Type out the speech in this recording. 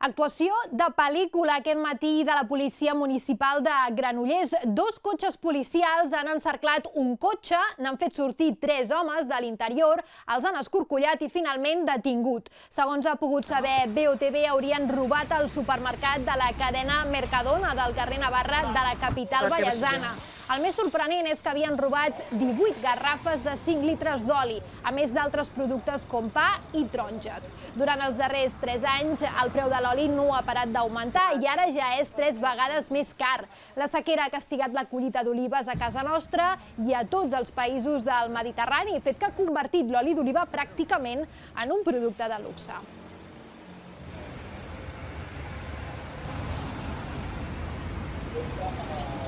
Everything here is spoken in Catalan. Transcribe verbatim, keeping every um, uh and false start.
Actuació de pel·lícula aquest matí de la policia municipal de Granollers. Dos cotxes policials han encerclat un cotxe, n'han fet sortir tres homes de l'interior, els han escorcollat i finalment detingut. Segons ha pogut saber B O T V, haurien robat el supermercat de la cadena Mercadona del carrer Navarra de la capital vallesana. El més sorprenent és que havien robat divuit garrafes de cinc litres d'oli, a més d'altres productes com pa i taronges. Durant els darrers tres anys, el preu de l'oli no ha parat d'augmentar i ara ja és tres vegades més car. La sequera ha castigat la collita d'olives a casa nostra i a tots els països del Mediterrani, fet que ha convertit l'oli d'oliva pràcticament en un producte de luxe. Thank you.